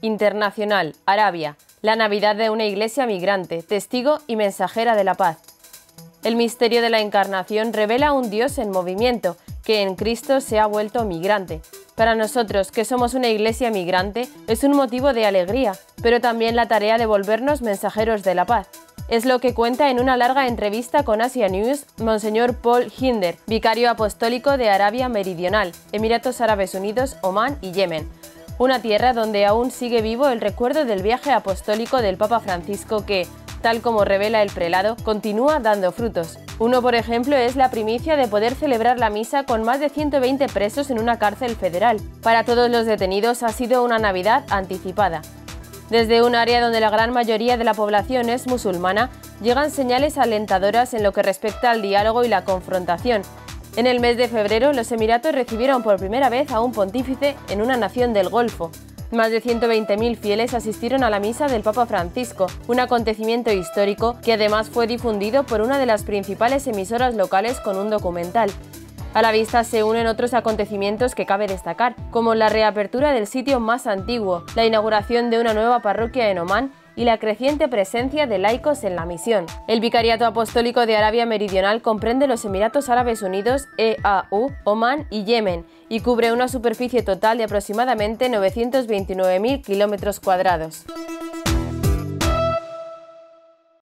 Internacional, Arabia, la Navidad de una iglesia migrante, testigo y mensajera de la paz. El misterio de la Encarnación revela un Dios en movimiento, que en Cristo se ha vuelto migrante. Para nosotros, que somos una iglesia migrante, es un motivo de alegría, pero también la tarea de volvernos mensajeros de la paz. Es lo que cuenta en una larga entrevista con Asia News Monseñor Paul Hinder, vicario apostólico de Arabia Meridional, Emiratos Árabes Unidos, Omán y Yemen. Una tierra donde aún sigue vivo el recuerdo del viaje apostólico del Papa Francisco que, tal como revela el prelado, continúa dando frutos. Uno, por ejemplo, es la primicia de poder celebrar la misa con más de 120 presos en una cárcel federal. Para todos los detenidos ha sido una Navidad anticipada. Desde un área donde la gran mayoría de la población es musulmana, llegan señales alentadoras en lo que respecta al diálogo y la confrontación. En el mes de febrero, los Emiratos recibieron por primera vez a un pontífice en una nación del Golfo. Más de 120.000 fieles asistieron a la misa del Papa Francisco, un acontecimiento histórico que además fue difundido por una de las principales emisoras locales con un documental. A la vista se unen otros acontecimientos que cabe destacar, como la reapertura del sitio más antiguo, la inauguración de una nueva parroquia en Omán y la creciente presencia de laicos en la misión. El Vicariato Apostólico de Arabia Meridional comprende los Emiratos Árabes Unidos, EAU, Omán y Yemen, y cubre una superficie total de aproximadamente 929.000 kilómetros cuadrados.